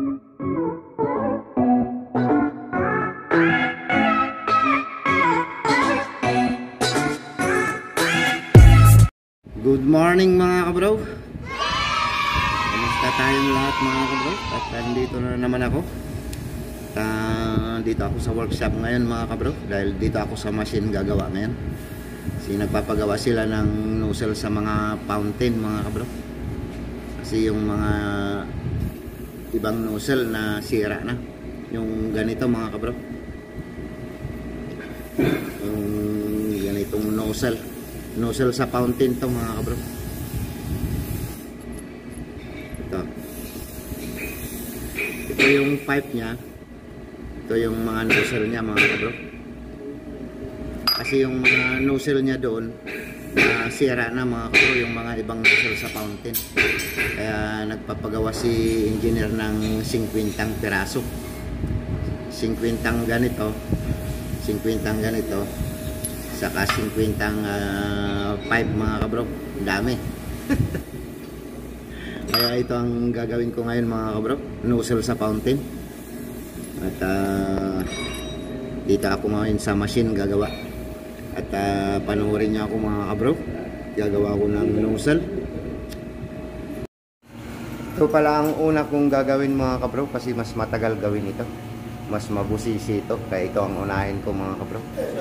Good morning mga kabro. Kamusta tayong lahat mga kabro? At nandito na naman ako. Dito ako sa workshop ngayon mga kabro. Dahil dito ako sa machine gagawa ngayon. Kasi nagpapagawa sila ng nozzle sa mga fountain mga kabro. Kasi yung mga ibang nozzle na sira na. Yung ganito mga kabro. Yung ganitong nozzle sa fountain to mga kabro. Ito yung pipe nya. Ito yung mga nozzle nya mga kabro. Kasi yung mga nozzle nya doon sira na mga kabro, yung mga ibang nozzle sa fountain. Kaya nagpapagawa si engineer ng 50 piraso. 50 ganito, 50 ganito, saka 50 pipe mga kabro. Dami. Kaya ito ang gagawin ko ngayon mga kabro, nozzle sa fountain. At dito ako ngayon sa machine gagawa. At panoorin niyo ako mga kabro, gagawa ko ng nozzle. Ito pala ang una kong gagawin mga kabro, kasi mas matagal gawin ito, mas mabusisi ito, kaya ito ang unahin ko mga kabro.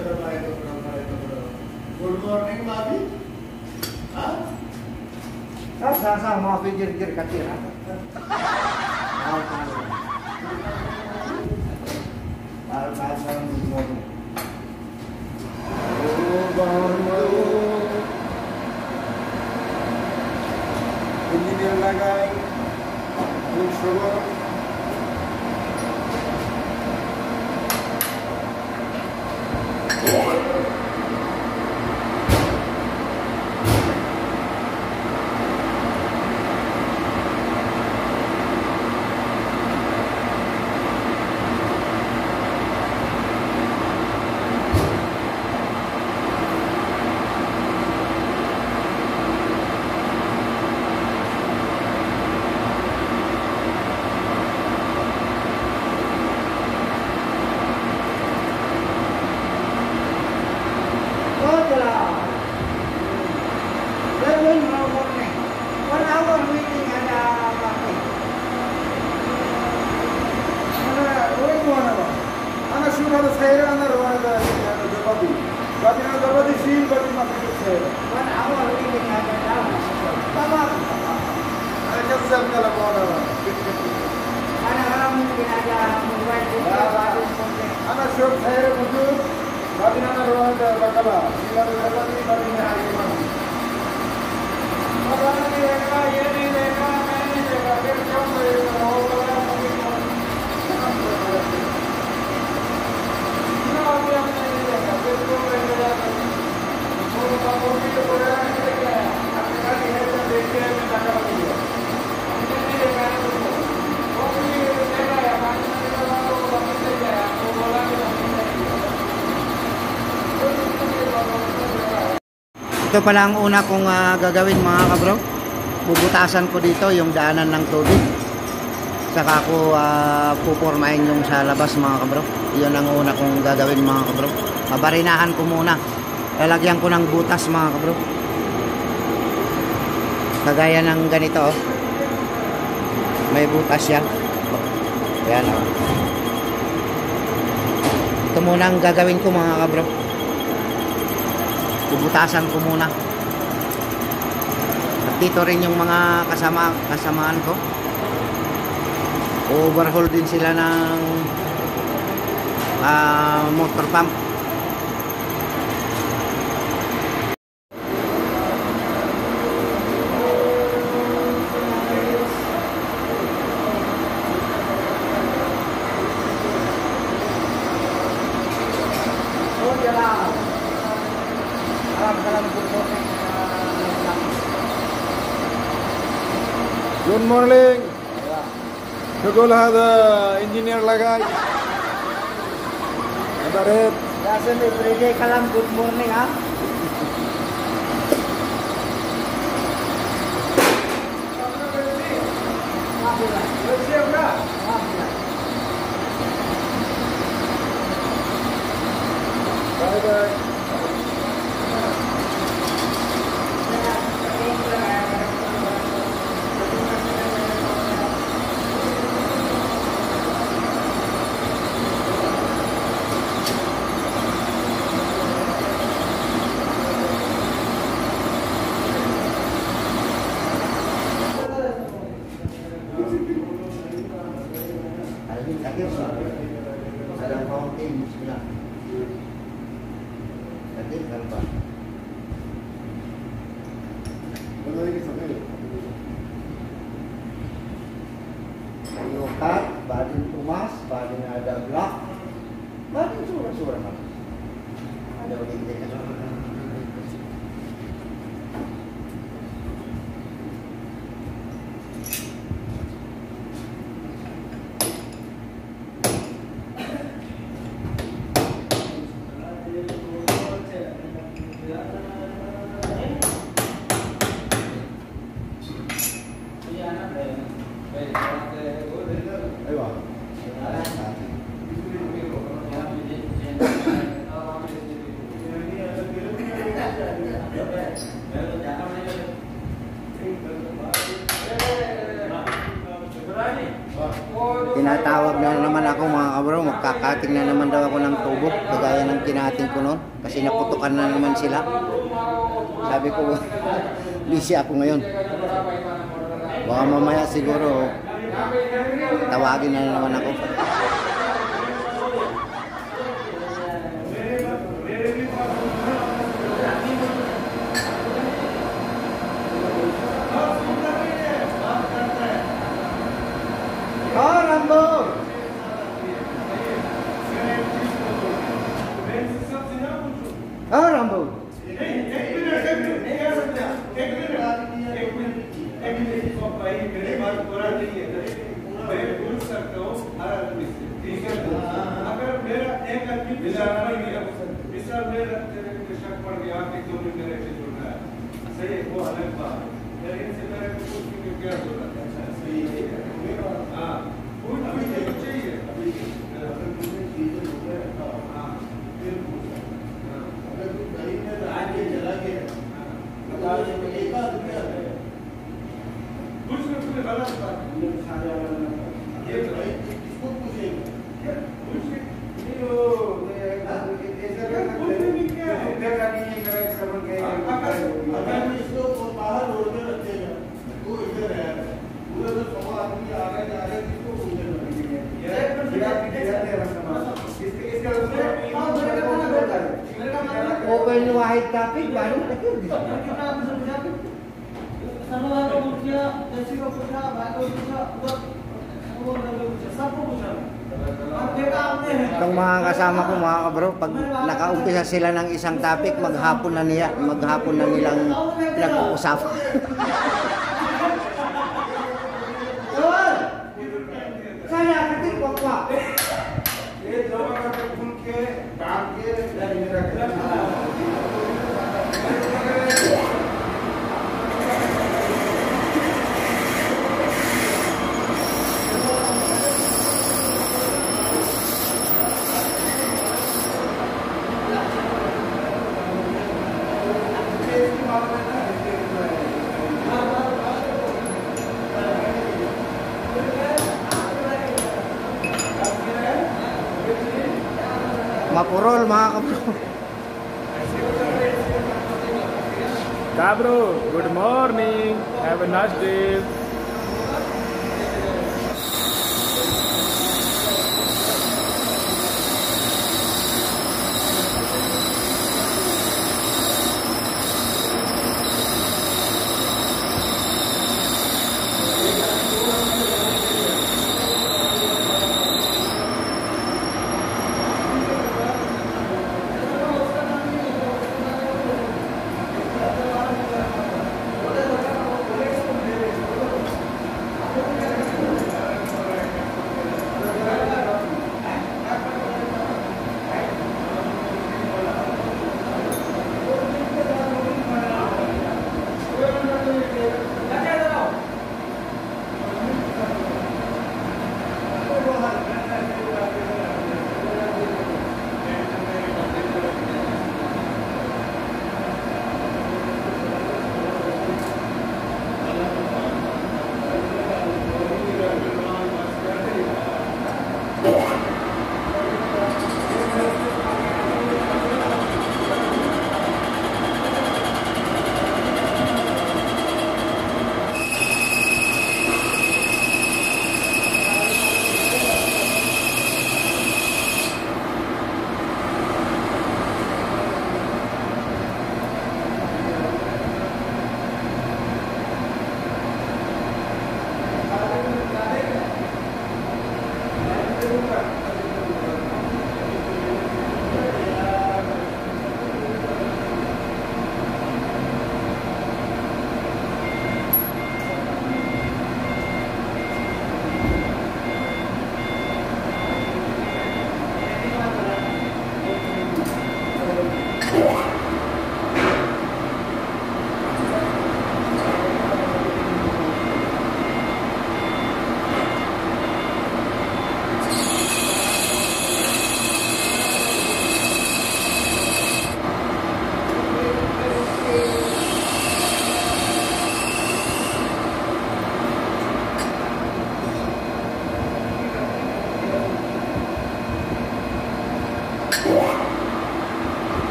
Good morning, Bobby. Ha? Sasa mga pijir-jir katir ha? Hindi nilagay yung sugar. Ito pala ang una kong gagawin mga kabro. Bubutasan ko dito yung daanan ng tubig. Saka ako pupormahin yung sa labas mga kabro. Iyon ang una kong gagawin mga kabro. Mabarinahan ko muna. Lalagyan ko ng butas mga kabro. Kagaya ng ganito oh. May butas siya. Ayan oh. Ito muna ang gagawin ko mga kabro. Bubutasan ko muna. At dito rin yung mga kasamaan ko. Overhaul din sila ng motor pump. Good morning. شغل هذا engineer لقاي. هذا red. Dasan everyday kalam good morning ha. Sakit sih. Ada fountain bismillah. Sakit kan Pak? Benar lagi sampai. Yokat, badan tumas, badan ada blak, badan surah-surah Pak. Ada begitu. Tinatawag na naman ako mga kabro, magkakating na naman daw ako ng tubo kagaya ng kinating ko noon kasi naputukan na naman sila. Sabi ko busy ako ngayon, baka mamaya siguro tawagin na naman ako. Oh, Rambo! Oh, Rambo! Open wide topic baru Itong mga kasama ko mga kabro, pag nakaumpisa sila ng isang topic, maghapon na nilang pinag-uusap. Saya ketik wakwa. Mapurol mga kabro. Kabro, good morning. Have a nice day.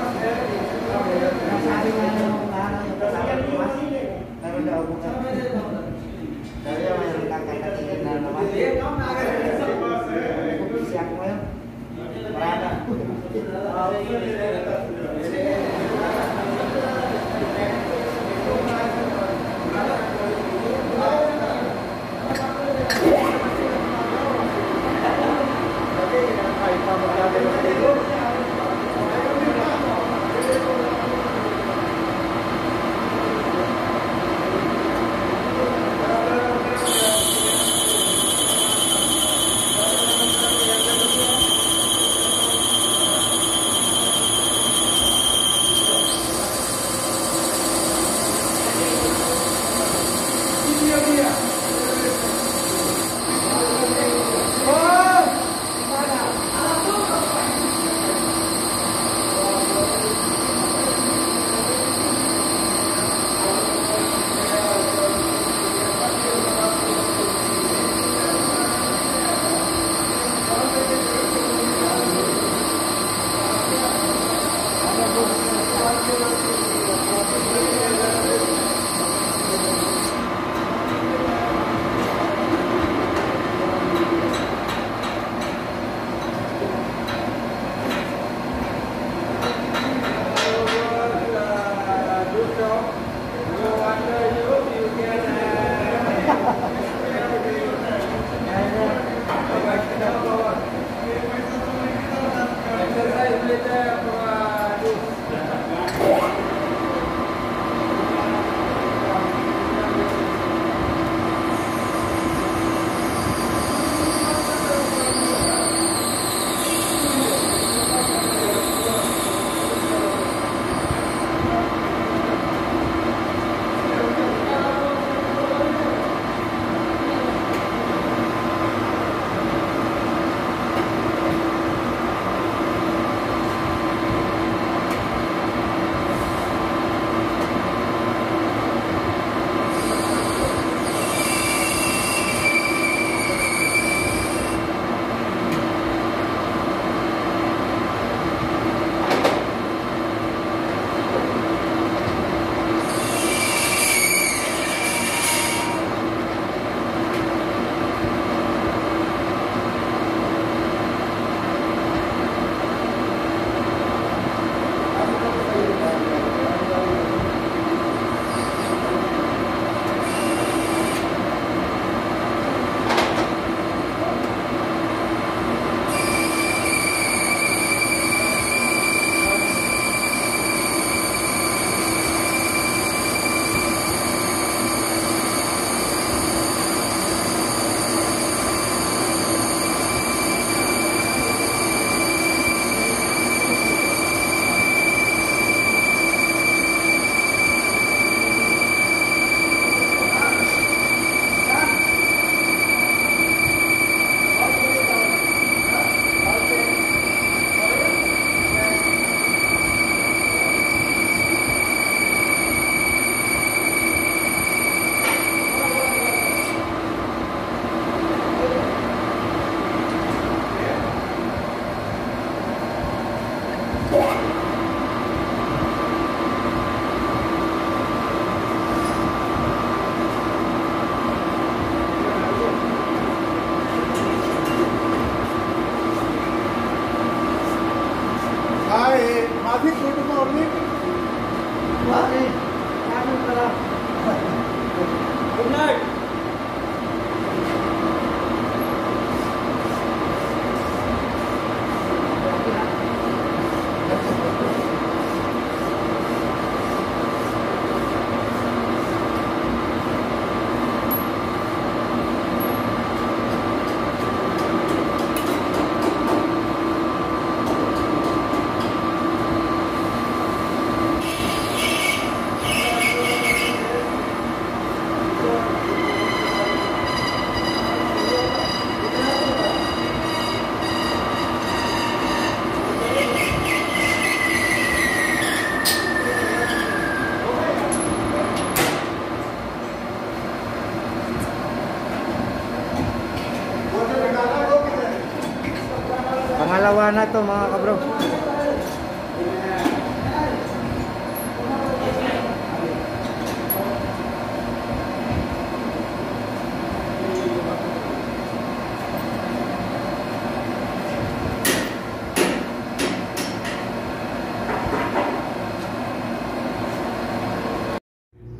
Pangalawa na to mga kabro.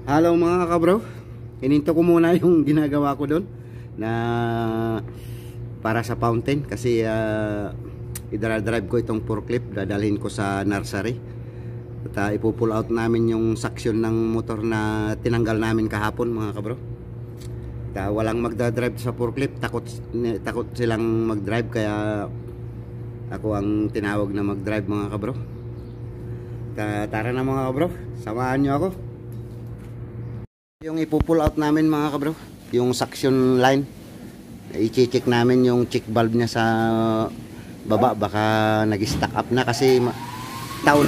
Hello mga kabro. Ininto ko muna yung ginagawa ko doon na para sa fountain kasi i-drive ko itong forklift, dadalhin ko sa nursery. At ipo-pull out namin yung suction ng motor na tinanggal namin kahapon mga kabro. At walang magda-drive sa forklift, takot silang mag-drive kaya ako ang tinawag na mag-drive mga kabro. Tara na mga kabro, samahan nyo ako. Yung ipo-pull out namin mga kabro, yung suction line, i-check namin yung check valve niya sa baba, baka nag-stack up na kasi taon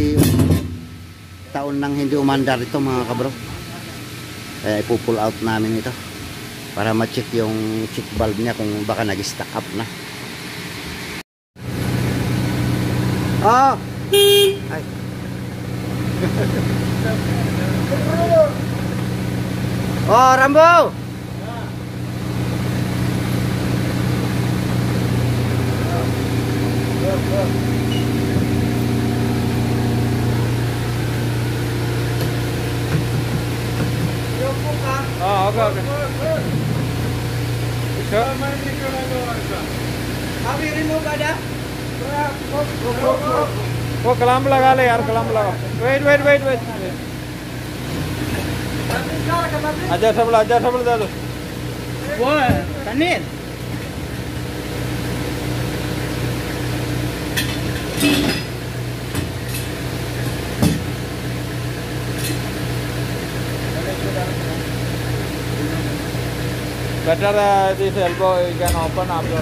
nang hindi umandar ito mga kabro. Kaya ipo-pull out namin ito para ma-check yung check valve niya kung baka nag-stack up na. Ay. Oh, Rambo! Oh, okay. Sure. वो कलाम लगा ले यार, कलाम लगा. Wait. आजा सबला दे दो. वो तनीर Better this elbow you can open after.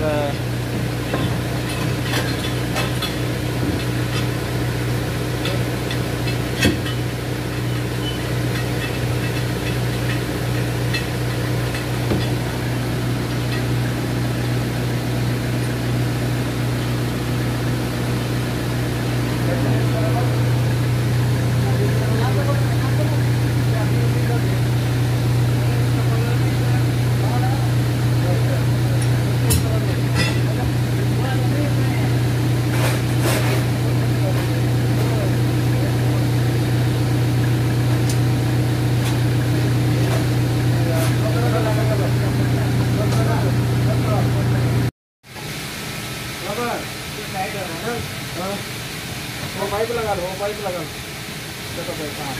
वो पाइप लगा लो. देखो भाई कहाँ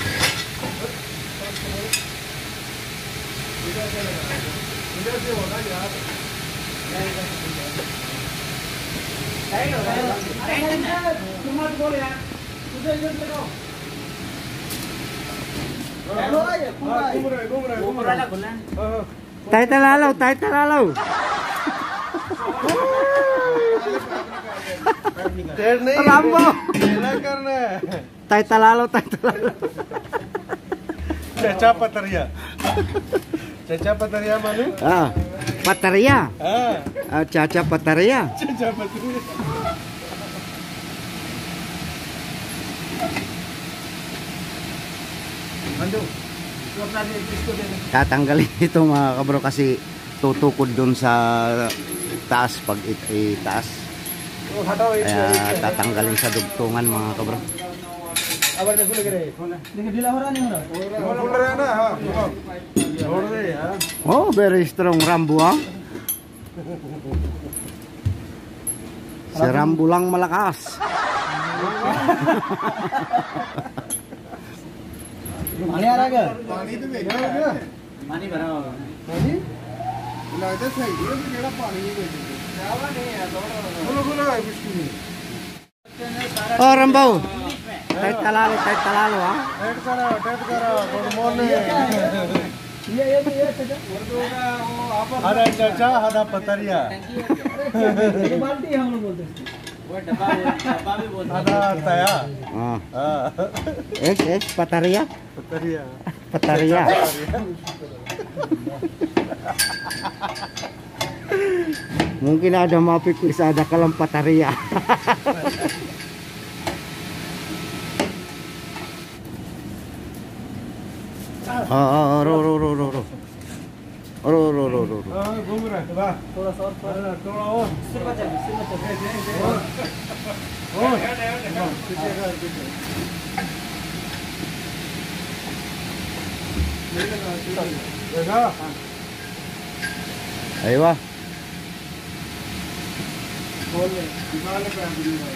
इधर से होगा यार. तुम मत बोल यार, तुझे इधर लगाओ. घूम रहा. Tay talalaw. Rambo! Tay talalaw. Caca pataria mana? Pataria. Caca pataria. Caca pataria. Andu. Tatanggalin ito mga kabro kasi tutukod dun sa taas pag itaas. Kaya tatanggalin sa dugtungan mga kabro. Oh, very strong Rambo ha. Si Rambo lang malakas. पानी आ रहा क्या? पानी तो भेजना. पानी भरा होगा. पानी? लगता सही है तो केड़ा पानी नहीं भेजते. जावा नहीं है थोड़ा. बोलो है कुछ नहीं. Oh Rambo. Tay talalo ha. Ted kara. Good morning. ये चाचा. हरा चाचा हरा पतरिया. ये बाल्टी हम लोग बोलते हैं. वो डब्बा भी बोलते हैं. हरा तया. Pataria. Mungkin ada mapipis, ada kalam pataria. Ro. घूम रहा है. वाह. थोड़ा सा और. सिर बचा. देखा Aywa. खोल ले निकाल ले पैंपड़ी भाई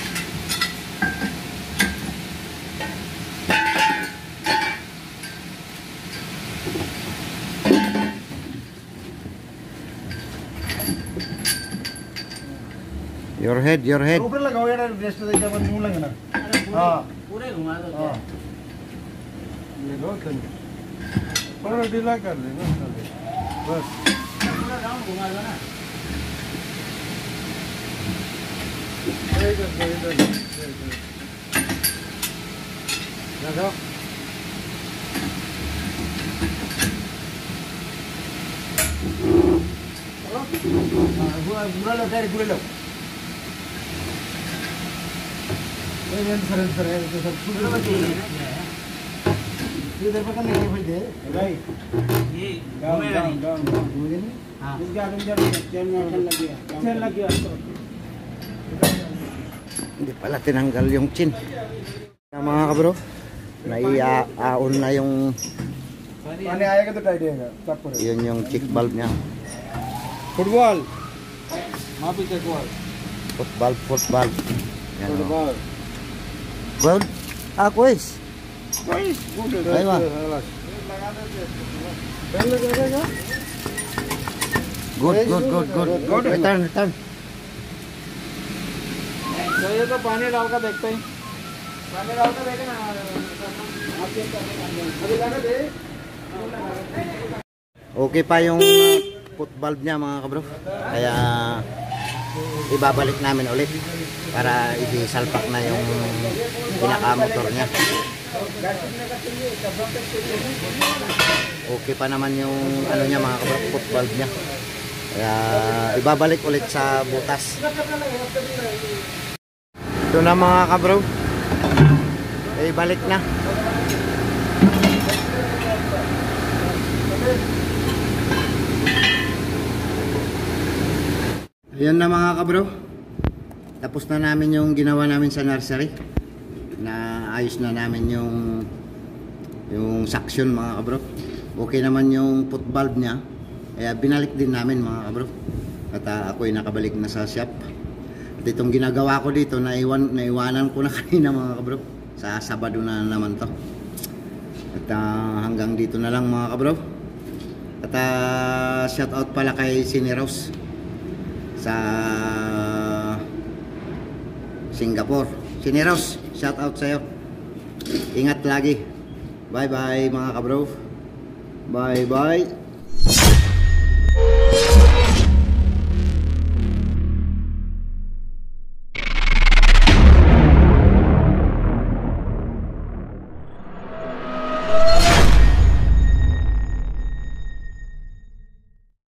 Your head, your head. ऊपर लगाओ यार रेस्ट दे जब मुंह लगना हां पूरे घुमा दो हां ये लो थोड़ा ढीला कर लेना बस पूरा राउंड घुमा दो ना लगाओ पूरा लो तेरे पूरे लो ये सर तो सब पूरा बचे इधर पर करने के फिर दे भाई ये डाउन घूमेगा नहीं डाउन डाउन हाँ इसका आदमी जब चल लग गया Hindi pala tinanggal yung chin. Mga kabro, naiaon na yung पानी आएगा तो टाइट रहेगा तब पर yun yung check valve niya. Football वहां पे check ball Foot valve. Yan o. Football Good. Ah, quiz. Good Aywa. लगा दे पहले करेगा Good. Return. तो ये तो पानी डाल कर देखते हैं पानी डाल कर देखे ना अभी लगा दे Okay pa yung foot valve niya mga kabro. Kaya ibabalik namin ulit para i-salpak na yung pinaka-motor niya. Okay pa naman yung ano niya mga kabro, foot valve niya. Kaya ibabalik ulit sa butas. Ito na mga kabro. Ibalik na. Ayan na mga kabro. Tapos na namin yung ginawa namin sa nursery. Naayos na namin yung suction mga kabro. Okay naman yung foot valve niya. Kaya binalik din namin mga kabro. At ako'y nakabalik na sa shop. At itong ginagawa ko dito, naiwanan ko na kanina mga kabro. Sa Sabado na naman to. At hanggang dito na lang mga kabro. At shout out pala kay Siniros sa Singapore. Siniros, shout out sa'yo. Ingat lagi. Bye bye mga kabro. Bye bye.